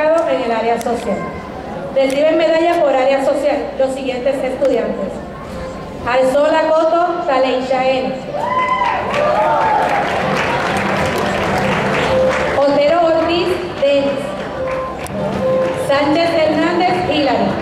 destacado en el área social. Reciben medalla por área social los siguientes estudiantes: Arzola Coto Taleisha N, Otero Ortiz Denis, Sánchez Hernández Hilary,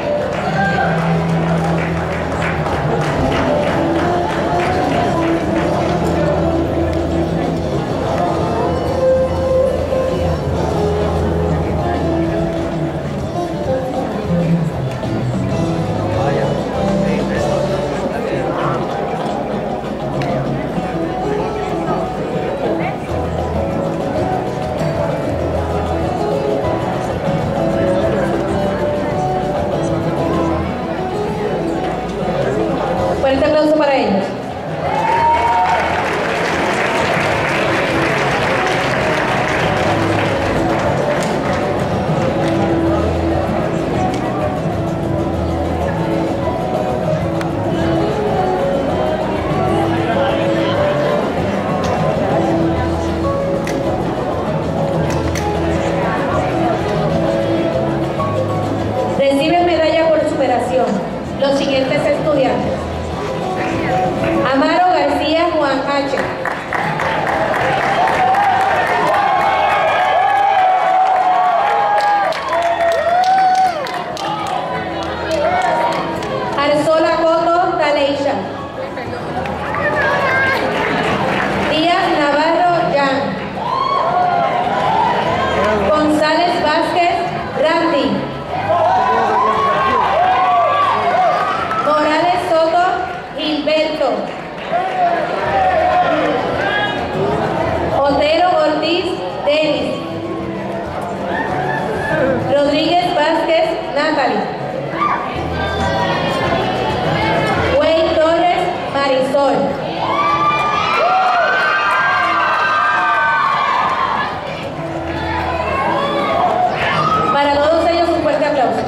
para ellos. Reciben medalla por superación los siguientes estudiantes: Amaro García Juan H, Arzola Coto Taleisha, Díaz Navarro Jan, González Vázquez Randy, Morales Soto Gilberto, Otero Ortiz Denis, Rodríguez Vázquez Natalie, Wayne Torres Marisol. Para todos ellos un fuerte aplauso.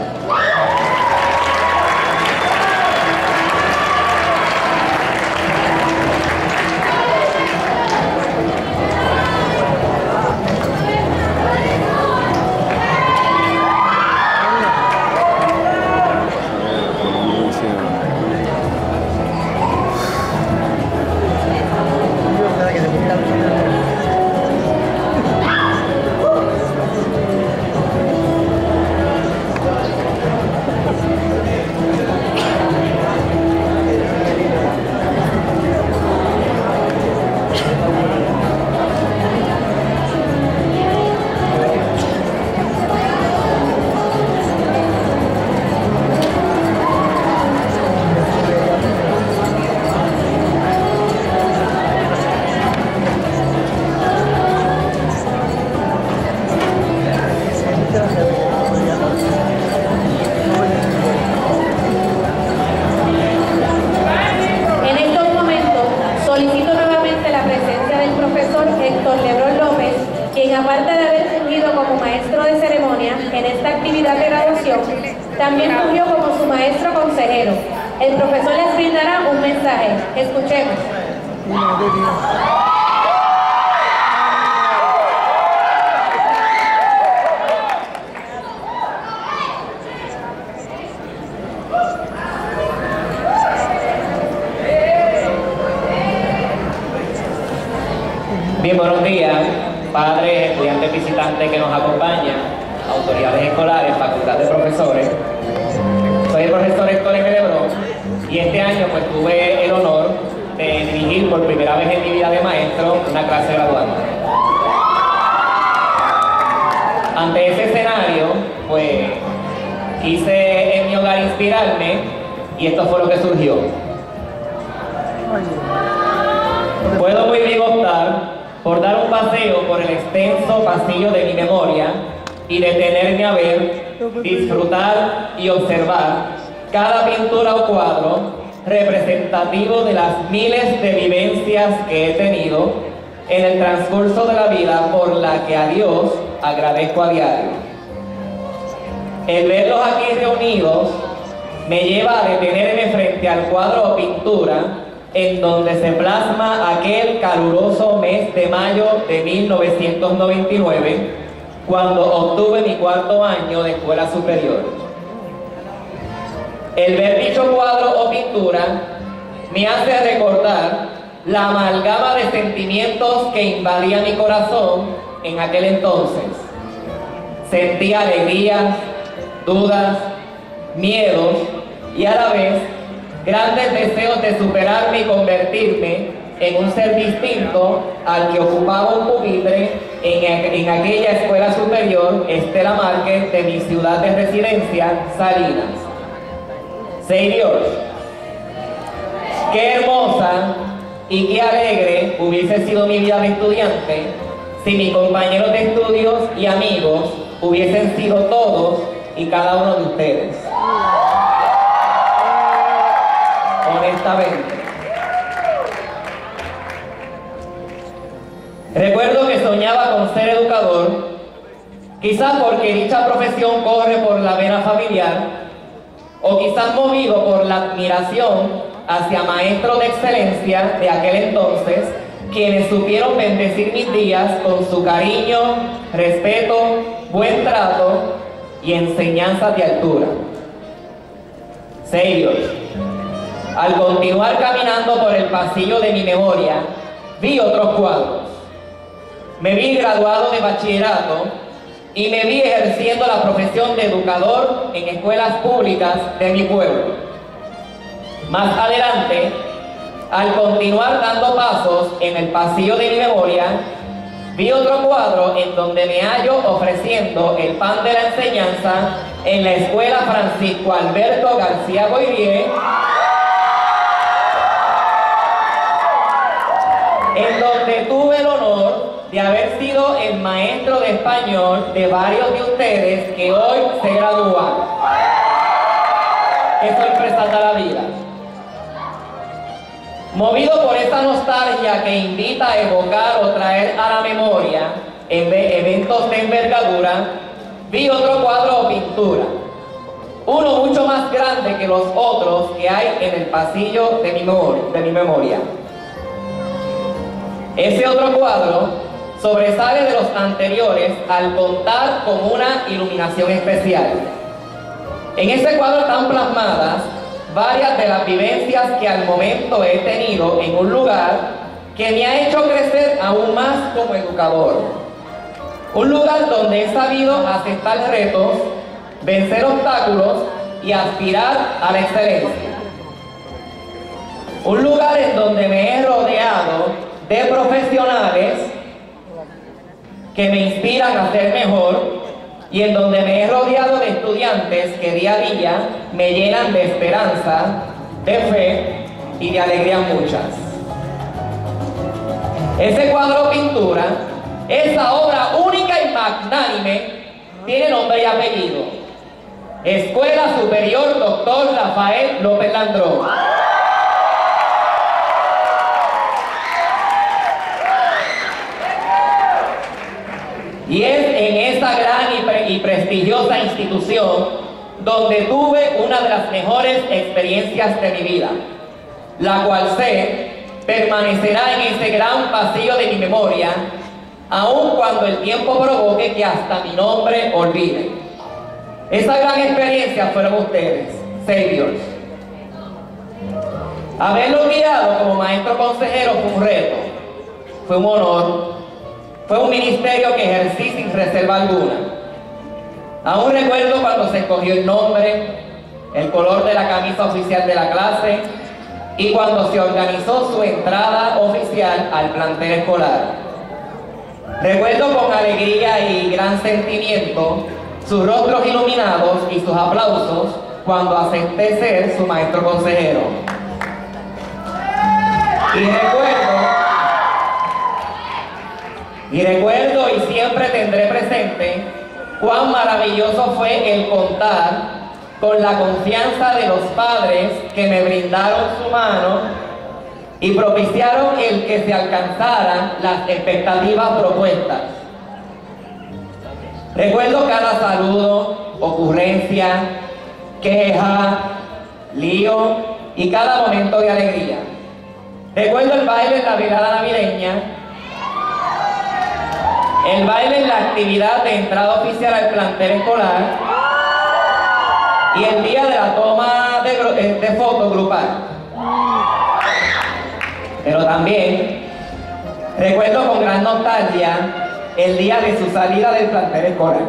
Aparte de haber fungido como maestro de ceremonia en esta actividad de graduación, también fungió como su maestro consejero. El profesor les brindará un mensaje. Escuchemos. Bien, buenos días, padres, estudiantes visitantes que nos acompañan, autoridades escolares, facultad de profesores. Soy el profesor Héctor M. Lebrón y este año pues tuve el honor de dirigir por primera vez en mi vida de maestro una clase graduanda. Ante ese escenario, pues quise en mi hogar inspirarme y esto fue lo que surgió. Puedo muy bien optar por dar un paseo por el extenso pasillo de mi memoria y detenerme a ver, disfrutar y observar cada pintura o cuadro representativo de las miles de vivencias que he tenido en el transcurso de la vida, por la que a Dios agradezco a diario. El verlos aquí reunidos me lleva a detenerme frente al cuadro o pintura en donde se plasma aquel caluroso mes de mayo de 1999, cuando obtuve mi cuarto año de escuela superior. El ver dicho cuadro o pintura me hace recordar la amalgama de sentimientos que invadía mi corazón en aquel entonces. Sentía alegrías, dudas, miedos y a la vez grandes deseos de superarme y convertirme en un ser distinto al que ocupaba un pupitre en aquella escuela superior Estela Márquez de mi ciudad de residencia, Salinas. Señor, qué hermosa y qué alegre hubiese sido mi vida de estudiante si mis compañeros de estudios y amigos hubiesen sido todos y cada uno de ustedes. Honestamente. Recuerdo que soñaba con ser educador, quizás porque dicha profesión corre por la vena familiar, o quizás movido por la admiración hacia maestros de excelencia de aquel entonces, quienes supieron bendecir mis días con su cariño, respeto, buen trato y enseñanzas de altura. Serios. Al continuar caminando por el pasillo de mi memoria, vi otros cuadros. Me vi graduado de bachillerato y me vi ejerciendo la profesión de educador en escuelas públicas de mi pueblo. Más adelante, al continuar dando pasos en el pasillo de mi memoria, vi otro cuadro en donde me hallo ofreciendo el pan de la enseñanza en la escuela Francisco Alberto García Goyrié, en donde tuve el honor de haber sido el maestro de español de varios de ustedes que hoy se gradúan. Qué sorpresa da la vida. Movido por esa nostalgia que invita a evocar o traer a la memoria en eventos de envergadura, vi otro cuadro o pintura, uno mucho más grande que los otros que hay en el pasillo de mi memoria. Ese otro cuadro sobresale de los anteriores al contar con una iluminación especial. En ese cuadro están plasmadas varias de las vivencias que al momento he tenido en un lugar que me ha hecho crecer aún más como educador. Un lugar donde he sabido aceptar retos, vencer obstáculos y aspirar a la excelencia. Un lugar en donde me he rodeado de profesionales que me inspiran a ser mejor y en donde me he rodeado de estudiantes que día a día me llenan de esperanza, de fe y de alegría muchas. Ese cuadro o pintura, esa obra única y magnánime, tiene nombre y apellido: Escuela Superior Dr. Rafael López Landrón. Y es en esa gran y prestigiosa institución donde tuve una de las mejores experiencias de mi vida, la cual sé permanecerá en ese gran pasillo de mi memoria, aun cuando el tiempo provoque que hasta mi nombre olvide. Esa gran experiencia fueron ustedes, Saviors. Haberlo guiado como maestro consejero fue un reto, fue un honor. Fue un ministerio que ejercí sin reserva alguna. Aún recuerdo cuando se escogió el nombre, el color de la camisa oficial de la clase y cuando se organizó su entrada oficial al plantel escolar. Recuerdo con alegría y gran sentimiento sus rostros iluminados y sus aplausos cuando acepté ser su maestro consejero. Y recuerdo y siempre tendré presente cuán maravilloso fue el contar con la confianza de los padres que me brindaron su mano y propiciaron el que se alcanzaran las expectativas propuestas. Recuerdo cada saludo, ocurrencia, queja, lío y cada momento de alegría. Recuerdo el baile en la velada navideña El baile es la actividad de entrada oficial al plantel escolar y el día de la toma de foto grupal. Pero también recuerdo con gran nostalgia el día de su salida del plantel escolar.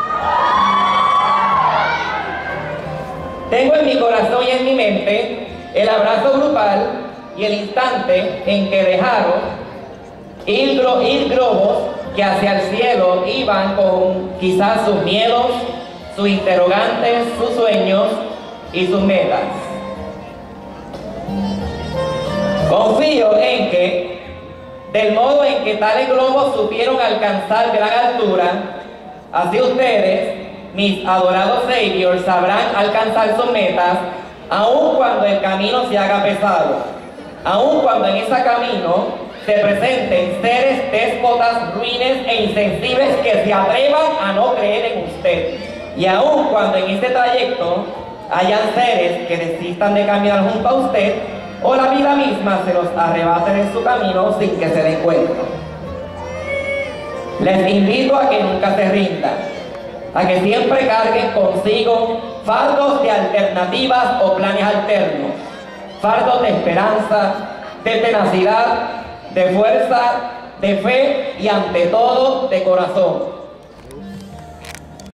Tengo en mi corazón y en mi mente el abrazo grupal y el instante en que dejaron ir globos que hacia el cielo iban con quizás sus miedos, sus interrogantes, sus sueños y sus metas. Confío en que, del modo en que tales globos supieron alcanzar gran altura, así ustedes, mis adorados saviors, sabrán alcanzar sus metas, aun cuando el camino se haga pesado, aun cuando en ese camino se presenten seres déspotas, ruines e insensibles que se atrevan a no creer en usted, y aun cuando en este trayecto hayan seres que desistan de caminar junto a usted, o la vida misma se los arrebate en su camino sin que se den cuenta. Les invito a que nunca se rindan, a que siempre carguen consigo fardos de alternativas o planes alternos, fardos de esperanza, de tenacidad, de fuerza, de fe y ante todo de corazón.